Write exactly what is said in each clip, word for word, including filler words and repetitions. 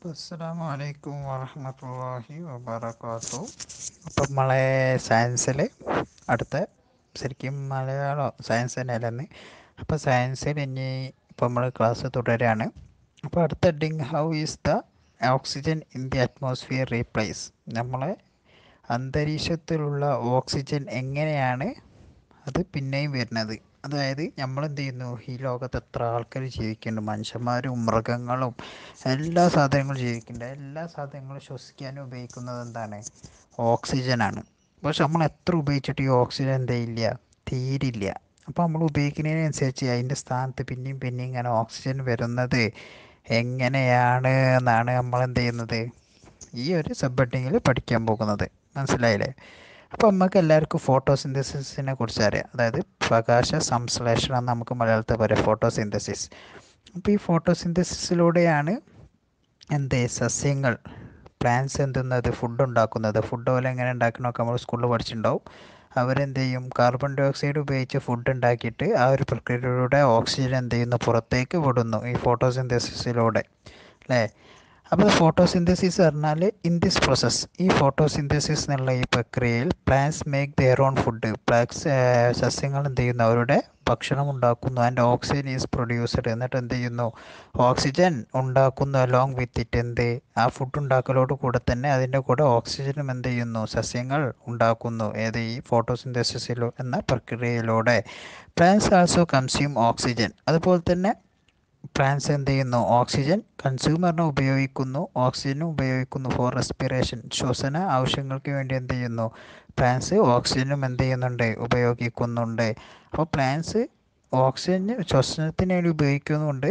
അസ്സലാമു അലൈക്കും വറഹ്മത്തുള്ളാഹി വബറകാതുഹു. അപ്പം നമ്മളെ സയൻസിൽ അടുത്ത ശരിക്കും മലയാളം സയൻസ് തന്നെയല്ലെന്ന്. അപ്പോൾ സയൻസിൽ ഇനി ഇപ്പോൾ നമ്മൾ ക്ലാസ് തുടരുകയാണ്. അപ്പോൾ അടുത്ത heading how is the oxygen in the atmosphere replace. നമ്മളെ അന്തരീക്ഷത്തിലുള്ള ഓക്സിജൻ എങ്ങനെയാണ് അത് പിന്നെയും വരുന്നത്. അതായത് നമ്മൾ എന്ത് ചെയ്യുന്നു, ഈ ലോകത്ത് എത്ര ആൾക്കാർ ജീവിക്കുന്നുണ്ട്, മനുഷ്യന്മാരും മൃഗങ്ങളും എല്ലാ സാധനങ്ങളും ജീവിക്കുന്നുണ്ട്. എല്ലാ സാധനങ്ങളും ശ്വസിക്കാനും ഉപയോഗിക്കുന്നത് എന്താണ്, ഓക്സിജനാണ്. പക്ഷെ നമ്മൾ എത്ര ഉപയോഗിച്ചിട്ട് ഈ ഓക്സിജൻ എന്താ ഇല്ല, തീരില്ല. അപ്പോൾ നമ്മൾ ഉപയോഗിക്കുന്നതിനനുസരിച്ച് അതിൻ്റെ സ്ഥാനത്ത് പിന്നെയും പിന്നെയും ഇങ്ങനെ ഓക്സിജൻ വരുന്നത് എങ്ങനെയാണ് എന്നാണ് നമ്മൾ എന്ത് ചെയ്യുന്നത്, ഈ ഒരു സബ് ഹെഡിങ്ങിൽ പഠിക്കാൻ പോകുന്നത്. മനസ്സിലായില്ലേ? അപ്പോൾ നമുക്ക് എല്ലാവർക്കും ഫോട്ടോസിന്തസിസിനെ കുറിച്ച് അറിയാം. അതായത് പ്രകാശ സംശ്ലേഷണം എന്ന് നമുക്ക് മലയാളത്തിൽ പറയാം, ഫോട്ടോസിന്തസിസ്. അപ്പോൾ ഈ ഫോട്ടോസിന്തസിസിലൂടെയാണ് എന്ത് സസ്യങ്ങൾ, പ്ലാന്റ്സ് എന്തുന്നത്, ഫുഡ് ഉണ്ടാക്കുന്നത്. ഫുഡ് പോലെ എങ്ങനെ ഉണ്ടാക്കണമൊക്കെ നമ്മൾ സ്കൂളിൽ പഠിച്ചിട്ടുണ്ടാവും. അവരെന്ത് ചെയ്യും, കാർബൺ ഡൈ ഓക്സൈഡ് ഉപയോഗിച്ച് ഫുഡ് ഉണ്ടാക്കിയിട്ട് ആ ഒരു പ്രക്രിയയിലൂടെ ഓക്സിജൻ എന്ത് ചെയ്യുന്നു, പുറത്തേക്ക് വിടുന്നു ഈ ഫോട്ടോസിന്തസിസിലൂടെ, അല്ലേ? അപ്പോൾ ഫോട്ടോസിന്തസിസ് പറഞ്ഞാൽ ഇൻ ദിസ് പ്രോസസ്, ഈ ഫോട്ടോസിന്തസിസ് എന്നുള്ള ഈ പ്രക്രിയയിൽ plants make their own food, plants സസ്യങ്ങൾ എന്ത് ചെയ്യുന്നു, അവരുടെ ഭക്ഷണം ഉണ്ടാക്കുന്നു. ആൻഡ് ഓക്സിജൻ ഈസ് പ്രൊഡ്യൂസ്ഡ്, എന്നിട്ട് എന്ത് ചെയ്യുന്നു, ഓക്സിജൻ ഉണ്ടാക്കുന്നു. അലോങ് വിത്ത് ഇറ്റ്, എന്ത്, ആ ഫുഡ് ഉണ്ടാക്കലോട് കൂടെ തന്നെ അതിൻ്റെ കൂടെ ഓക്സിജനും എന്ത് ചെയ്യുന്നു, സസ്യങ്ങൾ ഉണ്ടാക്കുന്നു. ഏത്, ഈ ഫോട്ടോസിന്തസിസിലോ എന്ന പ്രക്രിയയിലൂടെ. പ്ലാന്റ്സ് ആൾസോ കൺസ്യൂം ഓക്സിജൻ, അതുപോലെ തന്നെ പ്ലാന്റ്സ് എന്ത് ചെയ്യുന്നു, ഓക്സിജൻ കൺസ്യൂമറിനെ ഉപയോഗിക്കുന്നു, ഓക്സിജനും ഉപയോഗിക്കുന്നു. ഫോർ റെസ്പിറേഷൻ, ശ്വസന ആവശ്യങ്ങൾക്ക് വേണ്ടി എന്ത് ചെയ്യുന്നു, പ്ലാന്റ്സ് ഓക്സിജനും എന്ത് ചെയ്യുന്നുണ്ട്, ഉപയോഗിക്കുന്നുണ്ട്. അപ്പോൾ പ്ലാന്റ്സ് ഓക്സിജൻ ശ്വസനത്തിന് വേണ്ടി ഉപയോഗിക്കുന്നുണ്ട്.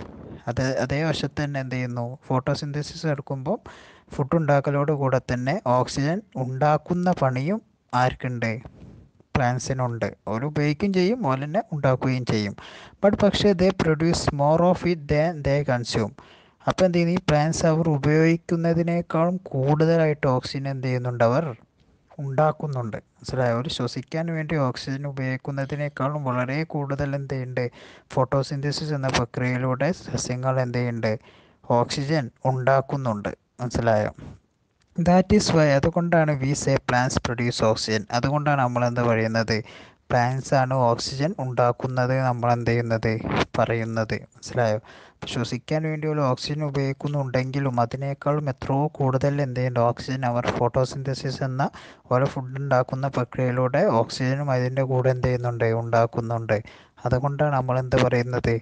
അത് അതേ വശത്ത് തന്നെ എന്ത് ചെയ്യുന്നു, ഫോട്ടോസിന്തസിസ് എടുക്കുമ്പോൾ ഫുഡ് ഉണ്ടാക്കലോട് കൂടെ തന്നെ ഓക്സിജൻ ഉണ്ടാക്കുന്ന പണിയും ആർക്കുണ്ട്, പ്ലാന്റ്സിനുണ്ട്. അവർ ഉപയോഗിക്കുകയും ചെയ്യും, അതുപോലെ തന്നെ ഉണ്ടാക്കുകയും ചെയ്യും. ബട്ട് പക്ഷേ they produce more of it than they consume. അപ്പോൾ എന്ത് ചെയ്യുന്നു, ഈ പ്ലാന്റ്സ് അവർ ഉപയോഗിക്കുന്നതിനേക്കാളും കൂടുതലായിട്ട് ഓക്സിജൻ എന്ത് ചെയ്യുന്നുണ്ട്, അവർ ഉണ്ടാക്കുന്നുണ്ട്. മനസ്സിലായോ? അവർ ശ്വസിക്കാൻ വേണ്ടി ഓക്സിജൻ ഉപയോഗിക്കുന്നതിനേക്കാളും വളരെ കൂടുതൽ എന്ത് ചെയ്യുന്നുണ്ട്, ഫോട്ടോസിന്തസിസ് എന്ന പ്രക്രിയയിലൂടെ സസ്യങ്ങൾ എന്ത് ചെയ്യുന്നുണ്ട്, ഓക്സിജൻ ഉണ്ടാക്കുന്നുണ്ട്. മനസ്സിലായോ? ദാറ്റ് ഈസ് വൈ, അതുകൊണ്ടാണ് we say plants produce oxygen. അതുകൊണ്ടാണ് നമ്മൾ എന്താ പറയുന്നത്, പ്ലാന്റ്സ് ആണ് ഓക്സിജൻ ഉണ്ടാക്കുന്നത് നമ്മൾ എന്ത് ചെയ്യുന്നത്, പറയുന്നത്. മനസ്സിലായോ? ശ്വസിക്കാൻ വേണ്ടിയുള്ള ഓക്സിജൻ ഉപയോഗിക്കുന്നുണ്ടെങ്കിലും അതിനേക്കാളും എത്രയോ കൂടുതൽ എന്ത് ചെയ്യുന്നുണ്ട്, ഓക്സിജൻ അവർ ഫോട്ടോസിന്തസിസ് എന്ന ഓരോ ഫുഡ് ഉണ്ടാക്കുന്ന പ്രക്രിയയിലൂടെ ഓക്സിജനും അതിൻ്റെ കൂടെ എന്ത് ചെയ്യുന്നുണ്ട്, ഉണ്ടാക്കുന്നുണ്ട്. അതുകൊണ്ടാണ് നമ്മൾ എന്ത് പറയുന്നത്,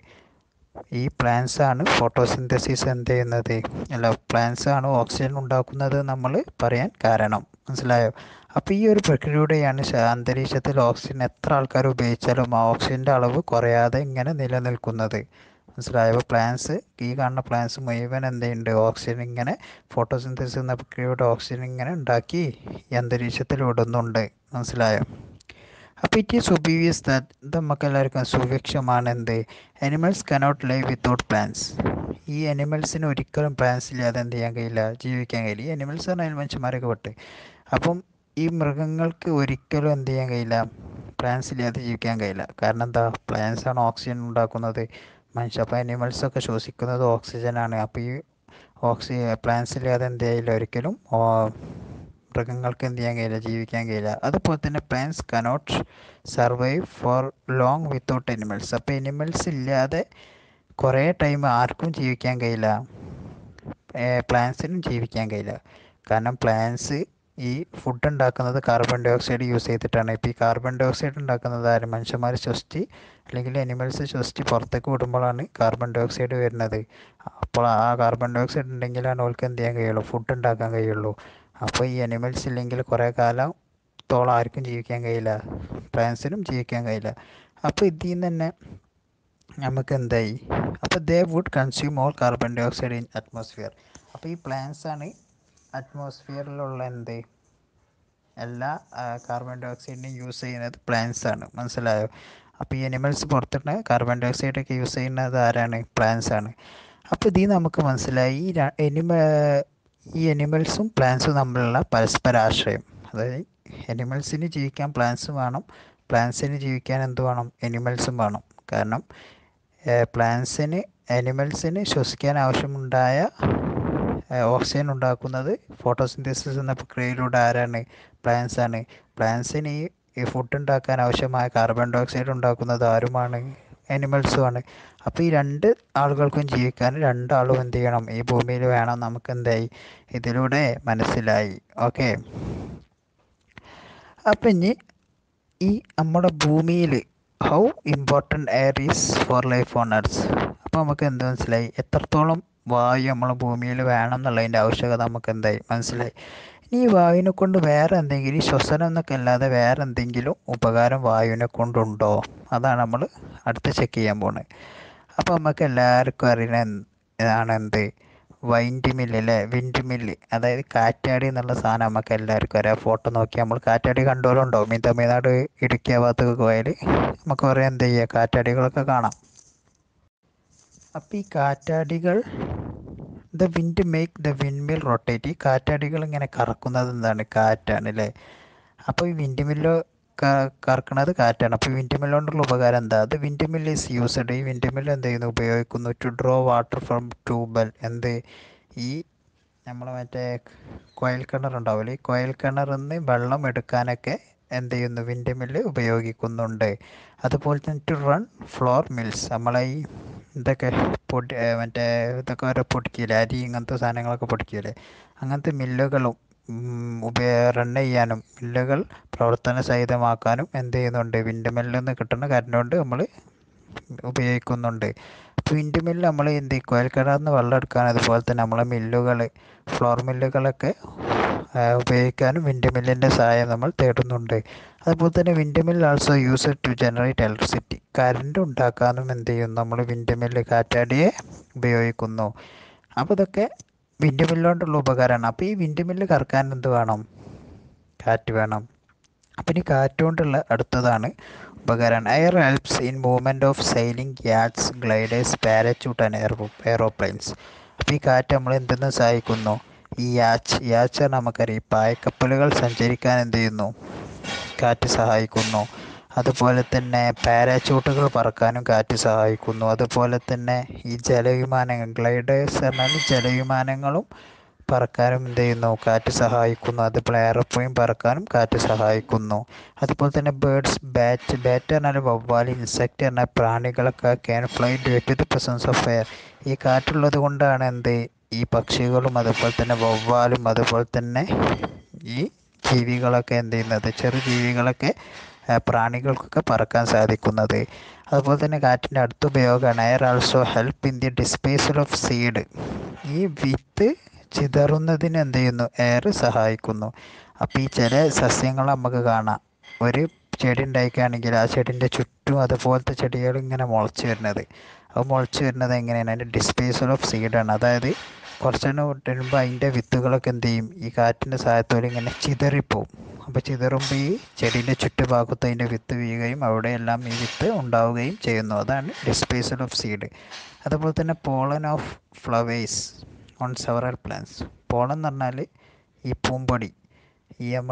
ഈ പ്ലാന്റ്സ് ആണ് ഫോട്ടോസിന്തസിസ് എന്ത് ചെയ്യുന്നത്, അല്ല പ്ലാന്റ്സ് ആണ് ഓക്സിജൻ ഉണ്ടാക്കുന്നത് നമ്മൾ പറയാൻ കാരണം. മനസ്സിലായോ? അപ്പോൾ ഈ ഒരു പ്രക്രിയയിലൂടെയാണ് അന്തരീക്ഷത്തിൽ ഓക്സിജൻ എത്ര ആൾക്കാർ ഉപയോഗിച്ചാലും ആ ഓക്സിജൻ്റെ അളവ് കുറയാതെ ഇങ്ങനെ നിലനിൽക്കുന്നത്. മനസ്സിലായോ? അപ്പോൾ പ്ലാന്റ്സ്, ഈ കാണുന്ന പ്ലാന്റ്സ് മുഴുവൻ എന്ത് ചെയ്യുന്നുണ്ട്, ഓക്സിജൻ ഇങ്ങനെ ഫോട്ടോസിന്തസിസ് എന്ന പ്രക്രിയയുടെ ഓക്സിജൻ ഇങ്ങനെ ഉണ്ടാക്കി ഈ അന്തരീക്ഷത്തിൽ വിടുന്നുണ്ട്. മനസ്സിലായോ? അപ്പോൾ ഇറ്റ് ഈസ് ഒബീവിയസ് ദാറ്റ്, ഇത് നമുക്ക് എല്ലാവർക്കും സുഭിക്ഷമാണ് എന്ത്, animals cannot live without plants. ഈ അനിമൽസിന് ഒരിക്കലും പ്ലാന്റ്സ് ഇല്ലാതെ എന്ത് ചെയ്യാൻ കഴിയില്ല, ജീവിക്കാൻ കഴിയില്ല. ഈ അനിമൽസ് പറഞ്ഞാൽ മനുഷ്യന്മാരൊക്കെ പെട്ട്. അപ്പം ഈ മൃഗങ്ങൾക്ക് ഒരിക്കലും എന്ത് ചെയ്യാൻ കഴിയില്ല, പ്ലാന്റ്സ് ഇല്ലാതെ ജീവിക്കാൻ കഴിയില്ല. കാരണം എന്താ, പ്ലാന്റ്സ് ആണ് ഓക്സിജൻ ഉണ്ടാക്കുന്നത്. മനുഷ്യ, അപ്പോൾ അനിമൽസൊക്കെ ശ്വസിക്കുന്നത് ഓക്സിജനാണ്. അപ്പോൾ ഈ ഓക്സി പ്ലാന്റ്സ് ഇല്ലാതെ എന്ത് ചെയ്യില്ല, ഒരിക്കലും മൃഗങ്ങൾക്ക് എന്ത് ചെയ്യാൻ കഴിയില്ല, ജീവിക്കാൻ കഴിയില്ല. അതുപോലെ തന്നെ plants cannot survive for long without animals. അപ്പോൾ അനിമൽസ് ഇല്ലാതെ കുറേ ടൈം ആർക്കും ജീവിക്കാൻ കഴിയില്ല, പ്ലാന്റ്സിനും ജീവിക്കാൻ കഴിയില്ല. കാരണം പ്ലാന്റ്സ് ഈ ഫുഡ് ഉണ്ടാക്കുന്നത് കാർബൺ ഡൈ ഓക്സൈഡ് യൂസ് ചെയ്തിട്ടാണ്. ഇപ്പോൾ ഈ കാർബൺ ഡൈ ഓക്സൈഡ് ഉണ്ടാക്കുന്നത് ആരും, മനുഷ്യന്മാർ ശ്വസിച്ച് അല്ലെങ്കിൽ അനിമൽസ് ശ്വസിച്ച് പുറത്തേക്ക് വിടുമ്പോഴാണ് കാർബൺ ഡൈ ഓക്സൈഡ് വരുന്നത്. അപ്പോൾ ആ കാർബൺ ഡൈ ഓക്സൈഡ് ഉണ്ടെങ്കിലാണ് അവർക്ക് എന്ത് ചെയ്യാൻ കഴിയുള്ളൂ, ഫുഡ് ഉണ്ടാക്കാൻ കഴിയുള്ളൂ. അപ്പോൾ ഈ അനിമൽസ് ഇല്ലെങ്കിൽ കുറേ കാലത്തോളം ആർക്കും ജീവിക്കാൻ കഴിയില്ല, പ്ലാന്റ്സിനും ജീവിക്കാൻ കഴിയില്ല. അപ്പോൾ ഇതിൽ നിന്ന് തന്നെ നമുക്ക് എന്തായി, അപ്പോൾ they would consume all carbon dioxide in atmosphere. അപ്പോൾ ഈ പ്ലാന്റ്സ് ആണ് അറ്റ്മോസ്ഫിയറിലുള്ള എന്ത്, എല്ലാ കാർബൺ ഡൈ ഓക്സൈഡിനെയും യൂസ് ചെയ്യുന്നത് പ്ലാന്റ്സ് ആണ്. മനസ്സിലായോ? അപ്പോൾ ഈ അനിമൽസ് പുറത്തിട്ട് കാർബൺ ഡൈ ഓക്സൈഡൊക്കെ യൂസ് ചെയ്യുന്നത് ആരാണ്, പ്ലാന്റ്സ് ആണ്. അപ്പോൾ ഇതിൽ നമുക്ക് മനസ്സിലായി ഈ എനിമ ഈ അനിമൽസും പ്ലാന്റ്സും തമ്മിലുള്ള പരസ്പരാശ്രയം. അതായത് അനിമൽസിന് ജീവിക്കാൻ പ്ലാന്റ്സും വേണം, പ്ലാന്റ്സിന് ജീവിക്കാൻ എന്ത് വേണം, അനിമൽസും വേണം. കാരണം പ്ലാന്റ്സിന്, അനിമൽസിന് ശ്വസിക്കാൻ ആവശ്യമുണ്ടായ ഓക്സിജൻ ഉണ്ടാക്കുന്നത് ഫോട്ടോസിന്തസിസ് എന്ന പ്രക്രിയയിലൂടെ ആരാണ്? പ്ലാന്റ്സ് ആണ്. പ്ലാന്റ്സിന് ഈ ഈ ഫുഡ് ഉണ്ടാക്കാൻ ആവശ്യമായ കാർബൺ ഡൈ ഓക്സൈഡ് ഉണ്ടാക്കുന്നത് ആരുമാണ്? ആനിമൽസും ആണ്. അപ്പോൾ ഈ രണ്ട് ആളുകൾക്കും ജീവിക്കാൻ രണ്ടാളും എന്ത് ചെയ്യണം? ഈ ഭൂമിയിൽ വേണം. നമുക്ക് എന്തായി ഇതിലൂടെ മനസ്സിലായി. ഓക്കെ. അപ്പം ഇനി ഈ നമ്മുടെ ഭൂമിയിൽ how important air is for life on earth. അപ്പോൾ നമുക്ക് എന്ത് മനസ്സിലായി? എത്രത്തോളം വായു നമ്മളെ ഭൂമിയിൽ വേണം എന്നുള്ളതിൻ്റെ ആവശ്യകത നമുക്ക് എന്തായി മനസ്സിലായി. ഇനി ഈ വായുവിനെ കൊണ്ട് വേറെ എന്തെങ്കിലും, ഈ ശ്വസനം എന്നൊക്കെ അല്ലാതെ വേറെ എന്തെങ്കിലും ഉപകാരം വായുവിനെ കൊണ്ടുണ്ടോ? അതാണ് നമ്മൾ അടുത്ത് ചെക്ക് ചെയ്യാൻ പോകുന്നത്. അപ്പോൾ നമുക്ക് എല്ലാവർക്കും അറിയുന്ന ഇതാണ് എന്ത്? വൈൻഡ് മില്ല് അല്ലേ? വിൻഡ് മില്ല്, അതായത് കാറ്റാടി എന്നുള്ള സാധനം നമുക്ക് എല്ലാവർക്കും അറിയാം. ഫോട്ടോ നോക്കി നമ്മൾ കാറ്റാടി കണ്ടുപോലുണ്ടാവും. ഈ തമിഴ്നാട് ഇടുക്കി ആ ഭാഗത്തൊക്കെ പോയാൽ നമുക്ക് കുറേ എന്ത് ചെയ്യുക, കാറ്റാടികളൊക്കെ കാണാം. അപ്പോൾ ഈ കാറ്റാടികൾ, the wind make the wind mill rotate. ഈ കാറ്റാടികൾ ഇങ്ങനെ കറക്കുന്നത് എന്താണ്? കാറ്റാണ് അല്ലേ? അപ്പോൾ ഈ വിൻഡ് മില്ല് കറക്കുന്നത് കാറ്റാണ്. അപ്പോൾ വിൻഡ് മില്ല് കൊണ്ടുള്ള ഉപകാരം എന്താ? അത് വിൻഡ് മില്ല് ഈസ് യൂസ്ഡ്. ഈ വിൻഡ് മില്ല് എന്ത് ചെയ്യുന്നു? ഉപയോഗിക്കുന്നു to draw water from tubewell. എന്ത്? ഈ നമ്മൾ മറ്റേ കുഴൽ കിണർ ഉണ്ടാവില്ലേ? ഈ കുഴൽ കിണറിൽ നിന്ന് വെള്ളം എടുക്കാനൊക്കെ എന്ത് ചെയ്യുന്നു? വിൻഡ് മില്ല് ഉപയോഗിക്കുന്നുണ്ട്. അതുപോലെ തന്നെ ടു റൺ ഫ്ലോർ മിൽസ്, നമ്മളെ ഈ ഇതൊക്കെ പൊടി മറ്റേ ഇതൊക്കെ ഓരോ പൊടിക്കില്ലേ, അരി ഇങ്ങനത്തെ സാധനങ്ങളൊക്കെ പൊടിക്കില്ലേ, അങ്ങനത്തെ മില്ലുകളും ഉപയോ റൺ ചെയ്യാനും മില്ലുകൾ പ്രവർത്തന സഹിതമാക്കാനും എന്ത് ചെയ്യുന്നുണ്ട്? വിൻഡ് മില്ലിൽ നിന്ന് കിട്ടുന്ന കറണ്ട് കൊണ്ട് നമ്മൾ ഉപയോഗിക്കുന്നുണ്ട്. അപ്പോൾ വിൻഡ് മില്ല് നമ്മൾ എന്ത് കുഴൽക്കിണറിൽ നിന്ന് വെള്ളം എടുക്കാൻ, അതുപോലെ തന്നെ നമ്മളെ മില്ലുകൾ, ഫ്ലോർ മില്ലുകളൊക്കെ ഉപയോഗിക്കാനും വിൻഡ് മില്ലിൻ്റെ സഹായം നമ്മൾ തേടുന്നുണ്ട്. അതുപോലെ തന്നെ wind mill also use to generate electricity. Current ഉണ്ടാക്കാനും എന്ത് ചെയ്യും? നമ്മൾ വിൻഡ് മില്ല് കാറ്റാടിയെ ഉപയോഗിക്കുന്നു. അപ്പോൾ ഇതൊക്കെ വിൻഡ് മില്ല് കൊണ്ടുള്ള ഉപകാരമാണ്. അപ്പോൾ ഈ വിൻഡ് മില്ല് കറക്കാൻ എന്ത് വേണം? കാറ്റ് വേണം. അപ്പം ഇനി കാറ്റ് കൊണ്ടുള്ള അടുത്തതാണ് ഉപകാരമാണ്. Air helps in movement of sailing yachts, gliders, parachute and air aeroplanes. അപ്പോൾ ഈ കാറ്റ് നമ്മൾ എന്തെന്ന് സഹായിക്കുന്നു? ഈ യാച്ച് യാച്ച് നമുക്കറിയാം, പായക്കപ്പലുകൾ സഞ്ചരിക്കാൻ എന്ത് ചെയ്യുന്നു? കാറ്റ് സഹായിക്കുന്നു. അതുപോലെ തന്നെ പാരാച്യൂട്ടുകൾ പറക്കാനും കാറ്റ് സഹായിക്കുന്നു. അതുപോലെ തന്നെ ഈ ജലവിമാനങ്ങൾ, ഗ്ലൈഡേഴ്സ് പറഞ്ഞാൽ ജലവിമാനങ്ങളും പറക്കാനും എന്ത് ചെയ്യുന്നു? കാറ്റ് സഹായിക്കുന്നു. അതുപോലെ എയർപ്ലെയിൻ പറക്കാനും കാറ്റ് സഹായിക്കുന്നു. അതുപോലെ തന്നെ ബേർഡ്സ്, ബാറ്റ് ബാറ്റ് പറഞ്ഞാൽ വവ്വാൽ, ഇൻസെക്റ്റ് പറഞ്ഞാൽ പ്രാണികളൊക്കെ can fly due to the presence of air. ഈ കാറ്റുള്ളത് കൊണ്ടാണ് എന്ത് ഈ പക്ഷികളും അതുപോലെ തന്നെ വവ്വാലും അതുപോലെ തന്നെ ഈ ജീവികളൊക്കെ എന്ത് ചെയ്യുന്നത്, ചെറു ജീവികളൊക്കെ പ്രാണികൾക്കൊക്കെ പറക്കാൻ സാധിക്കുന്നത്. അതുപോലെ തന്നെ കാറ്റിൻ്റെ അടുത്ത ഉപയോഗമാണ് air also help in the dispersal of seed. ഈ വിത്ത് ചിതറുന്നതിന് എന്ത് ചെയ്യുന്നു? എയർ സഹായിക്കുന്നു. അപ്പോൾ ഈ ചില സസ്യങ്ങൾ നമുക്ക് കാണാം, ഒരു ചെടി ഉണ്ടായിക്കുകയാണെങ്കിൽ ആ ചെടിൻ്റെ ചുറ്റും അതുപോലത്തെ ചെടികൾ ഇങ്ങനെ മുളച്ച് വരുന്നത്. അത് മുളച്ച് വരുന്നത് എങ്ങനെയാണ്? അതിൻ്റെ ഡിസ്പേസൽ ഓഫ് സീഡാണ്. അതായത് കുറച്ചെണ്ണം ഇട്ടുമ്പോൾ അതിൻ്റെ വിത്തുകളൊക്കെ എന്ത് ചെയ്യും? ഈ കാറ്റിൻ്റെ സഹായത്തോടെ ഇങ്ങനെ ചിതറിപ്പോവും. അപ്പോൾ ചിതറുമ്പോൾ ഈ ചെടീൻ്റെ ചുറ്റുഭാഗത്ത് അതിൻ്റെ വിത്ത് വീഴുകയും അവിടെയെല്ലാം ഈ വിത്ത് ഉണ്ടാവുകയും ചെയ്യുന്നു. അതാണ് ഡിസ്പേസൽ ഓഫ് സീഡ്. അതുപോലെ തന്നെ pollen of flowers on several plants. Pollen എന്ന് പറഞ്ഞാൽ ഈ പൂമ്പൊടി, ഈ നമ്മൾ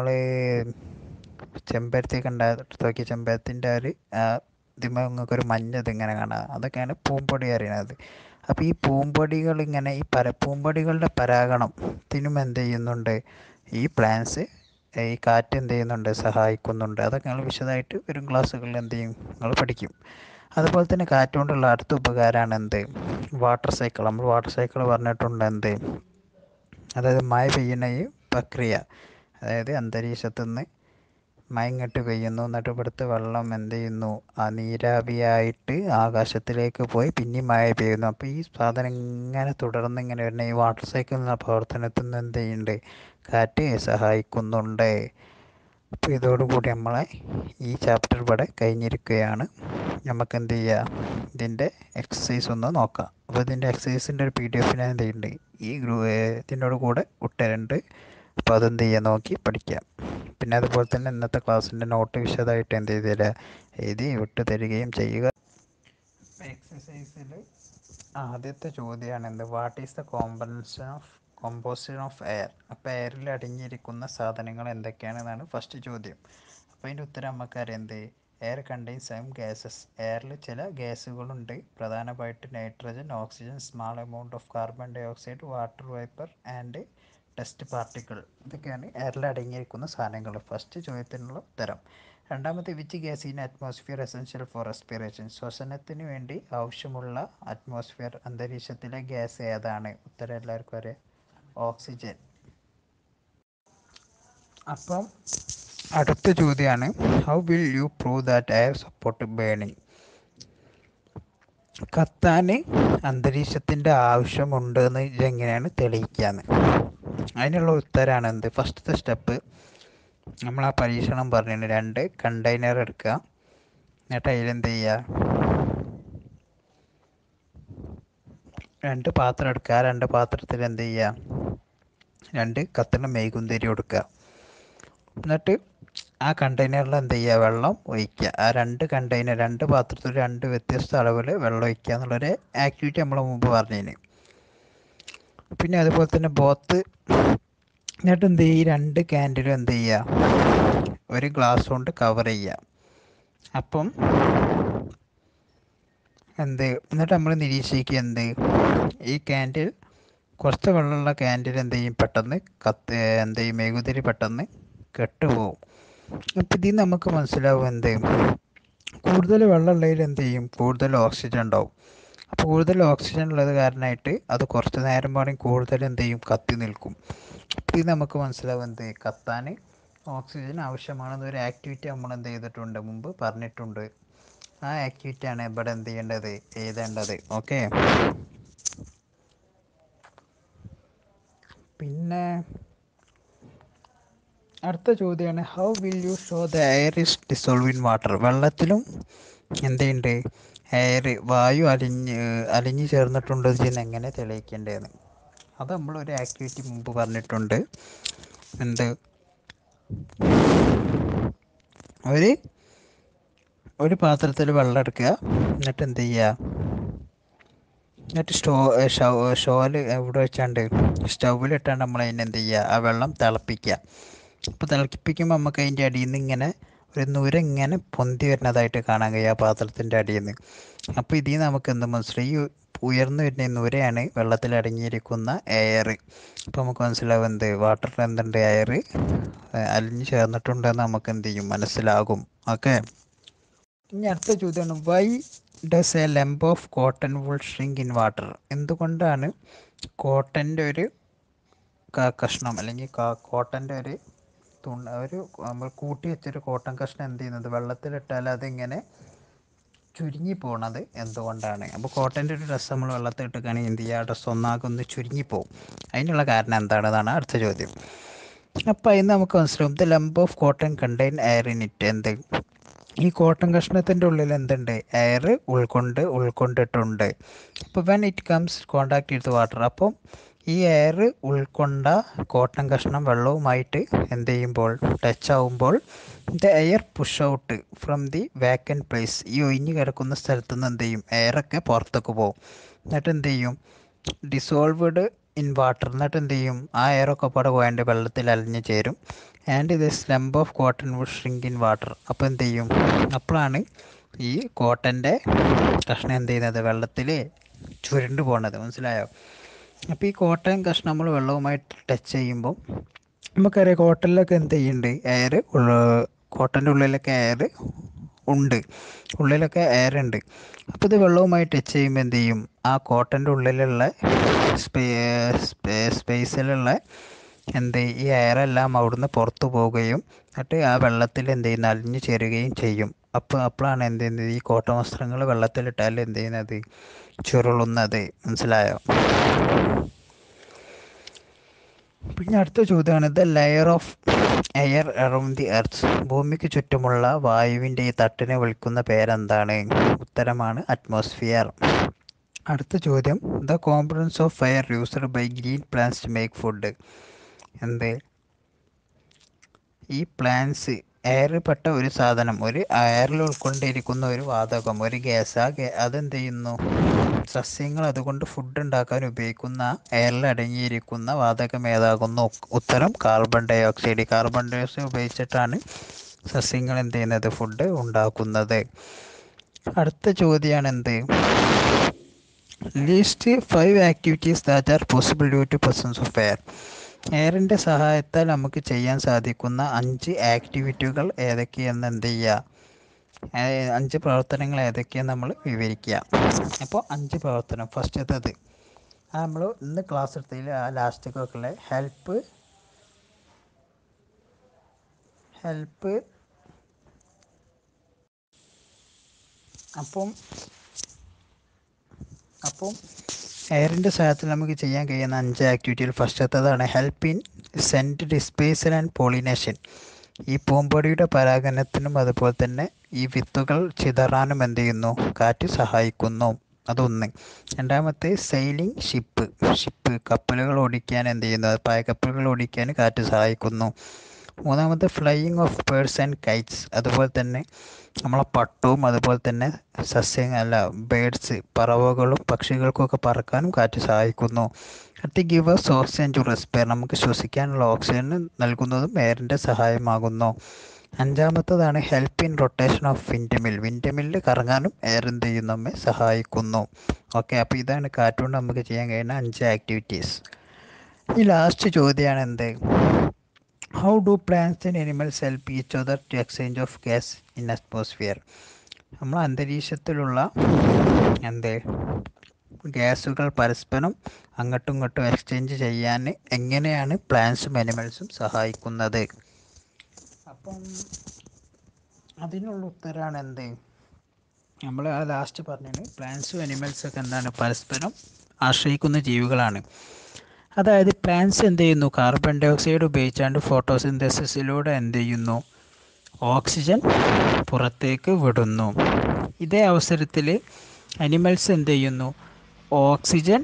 ചെമ്പരത്തിയൊക്കെ ഉണ്ടാക്കി നോക്കി, ചെമ്പരത്തിൻ്റെ ഒരു ഇതിന്മേൽ നിങ്ങൾക്കൊരു മഞ്ഞ ഇതിങ്ങനെ കാണാം, അതൊക്കെയാണ് പൂമ്പൊടി അറിയുന്നത്. അപ്പോൾ ഈ പൂമ്പൊടികൾ ഇങ്ങനെ ഈ പര പൂമ്പൊടികളുടെ പരാഗണത്തിനും എന്ത് ചെയ്യുന്നുണ്ട്? ഈ പ്ലാന്റ്സ്, ഈ കാറ്റ് എന്ത് ചെയ്യുന്നുണ്ട്? സഹായിക്കുന്നുണ്ട്. അതൊക്കെ നിങ്ങൾ വിശദമായിട്ട് വരും ക്ലാസ്സുകളിൽ എന്ത് ചെയ്യും? നിങ്ങൾ പഠിക്കും. അതുപോലെ തന്നെ കാറ്റ് കൊണ്ടുള്ള അടുത്ത ഉപകാരമാണ് എന്ത്? Water cycle. നമ്മൾ വാട്ടർ സൈക്കിൾ പറഞ്ഞിട്ടുണ്ട്. എന്ത്? അതായത് മഴ പെയ്യുന്ന ഈ പ്രക്രിയ, അതായത് അന്തരീക്ഷത്തു നിന്ന് മഴ ഇങ്ങോട്ട് പെയ്യുന്നു, എന്നിട്ട് ഇവിടുത്തെ വെള്ളം എന്ത് ചെയ്യുന്നു? ആ നീരാവിയായിട്ട് ആകാശത്തിലേക്ക് പോയി പിന്നെ മഴ പെയ്യുന്നു. അപ്പോൾ ഈ സാധനം ഇങ്ങനെ തുടർന്ന് ഇങ്ങനെ വരുന്ന ഈ വാട്ടർ സൈക്കിൾ എന്ന പ്രവർത്തനത്തിൽ നിന്ന് എന്ത് ചെയ്യുന്നുണ്ട്? കാറ്റ് സഹായിക്കുന്നുണ്ട്. അപ്പോൾ ഇതോടുകൂടി നമ്മളെ ഈ ചാപ്റ്റർ ഇവിടെ കഴിഞ്ഞിരിക്കുകയാണ്. നമുക്ക് എന്ത് ചെയ്യുക? ഇതിൻ്റെ എക്സസൈസ് ഒന്ന് നോക്കാം. അപ്പോൾ ഇതിൻ്റെ എക്സസൈസിൻ്റെ ഒരു പി ഡി എഫ് ഞാൻ എന്ത് ചെയ്യുന്നുണ്ട് ഈ ഗ്രൂ ഇതിനോട് കൂടെ ഇട്ടിട്ടുണ്ട്. അപ്പോൾ അതെന്ത് ചെയ്യുക? നോക്കി പഠിക്കാം. പിന്നെ അതുപോലെ തന്നെ ഇന്നത്തെ ക്ലാസ്സിൻ്റെ നോട്ട് വിശദമായിട്ട് എന്ത് ചെയ്തില്ല എഴുതി വിട്ട് തരികയും ചെയ്യുക. എക്സസൈസിൽ ആദ്യത്തെ ചോദ്യമാണ് എന്ത്? What is the composition of composition of air. അപ്പോൾ എയറിൽ അടങ്ങിയിരിക്കുന്ന സാധനങ്ങൾ എന്തൊക്കെയാണെന്നാണ് ഫസ്റ്റ് ചോദ്യം. അപ്പോൾ അതിൻ്റെ ഉത്തരം നമുക്കറിയാം. എന്ത്? Air contain some gases. എയറിൽ ചില ഗ്യാസുകളുണ്ട്, പ്രധാനമായിട്ട് nitrogen, oxygen, small amount of carbon dioxide, water vapour and dust particle. ഇതൊക്കെയാണ് എയറിൽ അടങ്ങിയിരിക്കുന്ന സാധനങ്ങൾ. ഫസ്റ്റ് ചോദ്യത്തിനുള്ള ഉത്തരം. രണ്ടാമത്തെ, which gas in atmosphere essential for respiration. ശ്വസനത്തിന് വേണ്ടി ആവശ്യമുള്ള അറ്റ്മോസ്ഫിയർ അന്തരീക്ഷത്തിലെ ഗ്യാസ് ഏതാണ്? ഉത്തരം എല്ലാവർക്കും അറിയാം, ഓക്സിജൻ. അപ്പം അടുത്ത ചോദ്യമാണ്, how will you prove that air support burning. കത്താൻ അന്തരീക്ഷത്തിൻ്റെ ആവശ്യമുണ്ട് എന്ന് ഇതെങ്ങനെയാണ് തെളിയിക്കാന്ന്. അതിനുള്ള ഉത്തരമാണ് എന്ത്? ഫസ്റ്റത്തെ സ്റ്റെപ്പ് നമ്മൾ ആ പരീക്ഷണം പറഞ്ഞു, രണ്ട് കണ്ടെയ്നർ എടുക്കുക, എന്നിട്ട് അതിലെന്ത് ചെയ്യുക, രണ്ട് പാത്രം എടുക്കുക, ആ രണ്ട് പാത്രത്തിൽ എന്ത് ചെയ്യുക, രണ്ട് കത്തുന്ന മെഴുകുതിരി കൊടുക്കുക, എന്നിട്ട് ആ കണ്ടെയ്നറിൽ എന്ത് ചെയ്യുക, വെള്ളം ഒഴിക്കുക. ആ രണ്ട് കണ്ടെയ്നർ, രണ്ട് പാത്രത്തിൽ രണ്ട് വ്യത്യസ്ത അളവിൽ വെള്ളം ഒഴിക്കുക എന്നുള്ളൊരു ആക്ടിവിറ്റി നമ്മൾ മുമ്പ് പറഞ്ഞതിന്. പിന്നെ അതുപോലെ തന്നെ ബോത്ത്, എന്നിട്ട് എന്ത് ചെയ്യുക, ഈ രണ്ട് ക്യാൻഡിലും എന്ത് ചെയ്യുക, ഒരു ഗ്ലാസ് കൊണ്ട് കവർ ചെയ്യുക. അപ്പം എന്ത്, എന്നിട്ട് നമ്മൾ നിരീക്ഷിക്കുക എന്ത്, ഈ ക്യാൻഡിൽ കുറച്ച് വെള്ളമുള്ള ക്യാൻഡിൽ എന്ത് ചെയ്യും, പെട്ടെന്ന് കത്ത് എന്ത് ചെയ്യും, മെഴുകുതിരി പെട്ടെന്ന് കെട്ടുപോകും. അപ്പം ഇതിൽ നമുക്ക് മനസ്സിലാവും എന്ത്, കൂടുതൽ വെള്ളമുള്ളതിൽ എന്ത് ചെയ്യും, കൂടുതൽ ഓക്സിജൻ ഉണ്ടാവും. അപ്പോൾ കൂടുതൽ ഓക്സിജൻ ഉള്ളത് കാരണമായിട്ട് അത് കുറച്ച് നേരം വേണമെങ്കിൽ കൂടുതൽ എന്ത് ചെയ്യും, കത്തി നിൽക്കും. അപ്പോൾ ഇത് നമുക്ക് മനസ്സിലാവും എന്ത്, കത്താൻ ഓക്സിജൻ ആവശ്യമാണെന്നൊരു ആക്ടിവിറ്റി നമ്മൾ എന്ത് ചെയ്തിട്ടുണ്ട്, മുമ്പ് പറഞ്ഞിട്ടുണ്ട്. ആ ആക്ടിവിറ്റിയാണ് ഇവിടെ എന്ത് ചെയ്യേണ്ടത്, എഴുതേണ്ടത്. ഓക്കെ. പിന്നെ അടുത്ത ചോദ്യമാണ്, how will you show the air is dissolve in water. വെള്ളത്തിലും എന്തുണ്ട്, എയർ വായു അലിഞ്ഞ് അലിഞ്ഞ് ചേർന്നിട്ടുണ്ട് എന്ന് എങ്ങനെ തെളിയിക്കേണ്ടതെന്ന്. അത് നമ്മളൊരു ആക്ടിവിറ്റി മുമ്പ് പറഞ്ഞിട്ടുണ്ട്. എന്ത്, ഒരു ഒരു പാത്രത്തിൽ വെള്ളം എടുക്കുക, എന്നിട്ട് എന്ത് ചെയ്യുക, എന്നിട്ട് സ്റ്റോ ഷോ ഷോല് എവിടെ വെച്ചാണ്ട് സ്റ്റൗവിലിട്ടാണ്ട് നമ്മൾ അതിന് എന്ത് ചെയ്യുക, ആ വെള്ളം തിളപ്പിക്കുക. അപ്പോൾ തിളപ്പിക്കുമ്പോൾ നമുക്ക് അതിൻ്റെ അടിയിൽ നിന്ന് ഇങ്ങനെ ഒരു നുര ഇങ്ങനെ പൊന്തി വരുന്നതായിട്ട് കാണാൻ കഴിയും, ആ പാത്രത്തിൻ്റെ അടിയിൽ നിന്ന്. അപ്പോൾ ഇതിൽ നിന്ന് നമുക്ക് എന്ത് മനസ്സിലായി, ഈ ഉയർന്നു വരുന്ന നുരയാണ് വെള്ളത്തിൽ അടങ്ങിയിരിക്കുന്ന എയർ. അപ്പോൾ നമുക്ക് മനസ്സിലാവും എന്ത്, വാട്ടറിൽ എന്തുണ്ട്, എയർ അലിഞ്ഞ് ചേർന്നിട്ടുണ്ടെന്ന് നമുക്ക് എന്ത് ചെയ്യും, മനസ്സിലാകും. ഓക്കെ. ഇനി അടുത്ത ചോദ്യമാണ്, why does a lump of cotton wool shrink in water. എന്തുകൊണ്ടാണ് കോട്ടൻ്റെ ഒരു കഷ്ണം അല്ലെങ്കിൽ കോട്ടൻ്റെ ഒരു തുണ, ഒരു നമ്മൾ കൂട്ടി വെച്ചൊരു കോട്ടൺ കഷ്ണം എന്ത് ചെയ്യുന്നത്, വെള്ളത്തിലിട്ടാൽ അതിങ്ങനെ ചുരുങ്ങി പോണത് എന്തുകൊണ്ടാണ്? അപ്പോൾ കോട്ടൻ്റെ ഒരു ഡ്രസ്സ് നമ്മൾ വെള്ളത്തിൽ ഇട്ടിക്കുകയാണെങ്കിൽ എന്ത് ചെയ്യുക, ആ ഡ്രസ്സ് ഒന്നാകെ ഒന്ന് ചുരുങ്ങിപ്പോവും. അതിനുള്ള കാരണം എന്താണെന്നാണ് അടുത്ത ചോദ്യം. അപ്പോൾ അതിന് നമുക്ക് മനസ്സിലാവും, the lump of cotton contain air in it. എന്ത്, ഈ കോട്ടൺ കഷ്ണത്തിൻ്റെ ഉള്ളിൽ എന്തുണ്ട്, എയർ ഉൾക്കൊണ്ട് ഉൾക്കൊണ്ടിട്ടുണ്ട്. അപ്പോൾ when it comes contact with water, അപ്പം ഈ എയർ ഉൾക്കൊണ്ട കോട്ടൺ കഷ്ണം വെള്ളവുമായിട്ട് എന്ത് ചെയ്യുമ്പോൾ, ടച്ച് ആവുമ്പോൾ, the air push out from the vacant place. ഈ ഒഴിഞ്ഞ് കിടക്കുന്ന സ്ഥലത്ത് നിന്ന് എന്ത് ചെയ്യും, എയറൊക്കെ പുറത്തേക്ക് പോകും. എന്നിട്ട് എന്ത് ചെയ്യും, ഡിസോൾവ്ഡ് ഇൻ വാട്ടർ. എന്നിട്ട് എന്ത് ചെയ്യും, ആ എയറൊക്കെ പാടെ പോയാണ്ട് വെള്ളത്തിൽ അലിഞ്ഞ് ചേരും. And this lump of cotton wood shrink in water. അപ്പോൾ എന്ത് ചെയ്യും, അപ്പോഴാണ് ഈ കോട്ടൻ്റെ കഷ്ണം എന്ത് ചെയ്യുന്നത്, വെള്ളത്തിൽ ചുരുണ്ട് പോണത്. മനസ്സിലായോ? അപ്പോൾ ഈ കോട്ടൺ കഷ്ണം നമ്മൾ വെള്ളവുമായി ടച്ച് ചെയ്യുമ്പോൾ നമുക്കറിയാം കോട്ടണിലൊക്കെ എന്ത് ചെയ്യുന്നുണ്ട്, എയർ, കോട്ടൻ്റെ ഉള്ളിലൊക്കെ എയർ ഉണ്ട്, ഉള്ളിലൊക്കെ എയർ ഉണ്ട്. അപ്പോൾ ഇത് വെള്ളവുമായി ടച്ച് ചെയ്യുമ്പോൾ എന്ത് ചെയ്യും, ആ കോട്ടൻ്റെ ഉള്ളിലുള്ള സ്പേ സ്പേസിലുള്ള എന്ത്, ഈ എയറെല്ലാം അവിടുന്ന് പുറത്തു പോവുകയും എന്നിട്ട് ആ വെള്ളത്തിൽ എന്ത് ചെയ്യുന്ന അലിഞ്ഞു ചേരുകയും ചെയ്യും. അപ്പോൾ അപ്പോഴാണ് എന്ത് ചെയ്യുന്നത്, ഈ കോട്ടൺ വസ്ത്രങ്ങൾ വെള്ളത്തിലിട്ടാൽ എന്ത് ചെയ്യുന്നത്, ചുരുളുന്നത്. മനസ്സിലായോ? പിന്നെ അടുത്ത ചോദ്യമാണ്, the layer of air around the earth. ഭൂമിക്ക് ചുറ്റുമുള്ള വായുവിൻ്റെ ഈ തട്ടിനെ വിളിക്കുന്ന പേരെന്താണ്? ഉത്തരമാണ് അറ്റ്മോസ്ഫിയർ. അടുത്ത ചോദ്യം, the components of air used by green plants to make food. എന്ത്, ഈ പ്ലാന്റ്സ് എയറിൽപ്പെട്ട ഒരു സാധനം, ഒരു എയറിൽ ഉൾക്കൊണ്ടിരിക്കുന്ന ഒരു വാതകം, ഒരു ഗ്യാസ്, ആ ഗ്യാ അതെന്ത് ചെയ്യുന്നു, സസ്യങ്ങൾ അതുകൊണ്ട് ഫുഡ് ഉണ്ടാക്കാൻ ഉപയോഗിക്കുന്ന എയറിൽ അടങ്ങിയിരിക്കുന്ന വാതകം ഏതാകുന്നു? ഉത്തരം carbon dioxide. Carbon dioxide ഉപയോഗിച്ചിട്ടാണ് സസ്യങ്ങൾ എന്ത് ചെയ്യുന്നത്, ഫുഡ് ഉണ്ടാക്കുന്നത്. അടുത്ത ചോദ്യമാണ് എന്ത്, list five activities that are possible due to presence of air. എയറിൻ്റെ സഹായത്താൽ നമുക്ക് ചെയ്യാൻ സാധിക്കുന്ന അഞ്ച് ആക്ടിവിറ്റികൾ ഏതൊക്കെയെന്ന് എന്ത് ചെയ്യുക, അഞ്ച് പ്രവർത്തനങ്ങൾ ഏതൊക്കെയെന്ന് നമ്മൾ വിവരിക്കുക. അപ്പോൾ അഞ്ച് പ്രവർത്തനം, ഫസ്റ്റത്തത് ആ നമ്മൾ ഇന്ന് ക്ലാസ് എടുത്തതിൽ ആ ലാസ്റ്റൊക്കെ ഹെൽപ്പ് ഹെൽപ്പ് അപ്പം അപ്പം എയറിൻ്റെ സഹായത്തിൽ നമുക്ക് ചെയ്യാൻ കഴിയുന്ന അഞ്ച് ആക്ടിവിറ്റികൾ ഫസ്റ്റത്തതാണ് help in seed dispersal and pollination. ഈ പൂമ്പൊടിയുടെ പരാഗണത്തിനും അതുപോലെ തന്നെ ഈ വിത്തുകൾ ചിതറാനും എന്ത് ചെയ്യുന്നു, കാറ്റ് സഹായിക്കുന്നു. അതൊന്ന്. രണ്ടാമത്തെ സെയിലിംഗ് ഷിപ്പ് ഷിപ്പ് കപ്പലുകൾ ഓടിക്കാൻ എന്ത് ചെയ്യുന്നു, പായക്കപ്പലുകൾ ഓടിക്കാൻ കാറ്റ് സഹായിക്കുന്നു. മൂന്നാമത്തെ flying of birds and kites, അതുപോലെ തന്നെ നമ്മളെ പട്ടവും അതുപോലെ തന്നെ സസ്യങ്ങൾ അല്ല ബേഡ്സ് പറവകളും പക്ഷികൾക്കൊക്കെ പറക്കാനും കാറ്റ് സഹായിക്കുന്നു. അടുത്ത് give us oxygen to respire, നമുക്ക് ശ്വസിക്കാനുള്ള ഓക്സിജൻ നൽകുന്നതും എയറിൻ്റെ സഹായമാകുന്നു. അഞ്ചാമത്തതാണ് help in rotation of wind mill, wind mill കറങ്ങാനും എയർ എന്ത് ചെയ്യുന്നു, നമ്മെ സഹായിക്കുന്നു. ഓക്കെ, അപ്പോൾ ഇതാണ് കാറ്റുകൊണ്ട് നമുക്ക് ചെയ്യാൻ കഴിയുന്ന അഞ്ച് ആക്ടിവിറ്റീസ്. ഈ ലാസ്റ്റ് ചോദ്യമാണ് എന്ത്, how do plants and animals help each other to exchange of gas in atmosphere. നമ്മൾ അന്തരീക്ഷത്തിലുള്ള എന്ത് ഗ്യാസുകൾ പരസ്പരം അങ്ങോട്ടും ഇങ്ങോട്ടും എക്സ്ചേഞ്ച് ചെയ്യാൻ എങ്ങനെയാണ് പ്ലാന്റ്സും അനിമൽസും സഹായിക്കുന്നത്. അപ്പം അതിനുള്ള ഉത്തരമാണ് എന്ത്, നമ്മൾ ആ ലാസ്റ്റ് പറഞ്ഞത് പ്ലാന്റ്സും അനിമൽസൊക്കെ എന്താണ്, പരസ്പരം ആശ്രയിക്കുന്ന ജീവികളാണ്. അതായത് പ്ലാന്റ്സ് എന്ത് ചെയ്യുന്നു, കാർബൺ ഡൈ ഓക്സൈഡ് ഉപയോഗിച്ചാണ്ട് ഫോട്ടോസിന്തസിസിലൂടെ എന്ത് ചെയ്യുന്നു, ഓക്സിജൻ പുറത്തേക്ക് വിടുന്നു. ഇതേ അവസരത്തിൽ അനിമൽസ് എന്ത് ചെയ്യുന്നു, ഓക്സിജൻ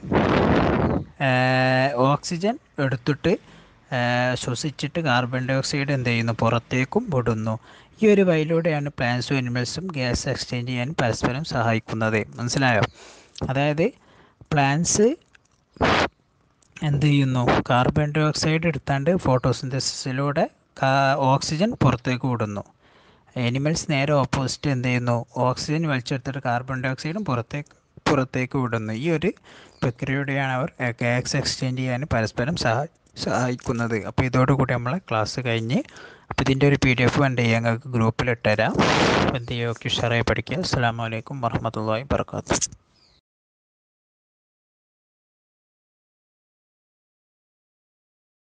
ഓക്സിജൻ എടുത്തിട്ട് ശ്വസിച്ചിട്ട് കാർബൺ ഡൈ ഓക്സൈഡ് എന്ത് ചെയ്യുന്നു, പുറത്തേക്കും വിടുന്നു. ഈ ഒരു വഴിയിലൂടെയാണ് പ്ലാന്റ്സും അനിമൽസും ഗ്യാസ് എക്സ്ചേഞ്ച് ചെയ്യാൻ പരസ്പരം സഹായിക്കുന്നത്. മനസ്സിലായോ? അതായത് പ്ലാന്റ്സ് എന്ത് ചെയ്യുന്നു, കാർബൺ ഡൈ ഓക്സൈഡ് എടുത്താണ്ട് ഫോട്ടോസിന്തസിസിലൂടെ ഓക്സിജൻ പുറത്തേക്ക് വിടുന്നു. അനിമൽസ് നേരെ ഓപ്പോസിറ്റ് എന്ത് ചെയ്യുന്നു, ഓക്സിജൻ വലിച്ചെടുത്തിട്ട് കാർബൺ ഡൈ ഓക്സൈഡും പുറത്തേക്ക് പുറത്തേക്ക് വിടുന്നു. ഈ ഒരു പ്രക്രിയയോടെയാണ് അവർ ഗ്യാസ് എക്സ്ചേഞ്ച് ചെയ്യാൻ പരസ്പരം സഹായി സഹായിക്കുന്നത്. അപ്പോൾ ഇതോടുകൂടി നമ്മളെ ക്ലാസ് കഴിഞ്ഞ്. അപ്പോൾ ഇതിൻ്റെ ഒരു പി ഡി എഫ് എന്ത് ചെയ്യുക, ഞങ്ങൾക്ക് ഗ്രൂപ്പിൽ ഇട്ടുതരാം. എന്ത് ചെയ്യുക, ഉഷാറായി പഠിക്കുക. അസ്സലാമു അലൈക്കും വറഹ്മത്തുള്ളാഹി വബറകാതുഹു.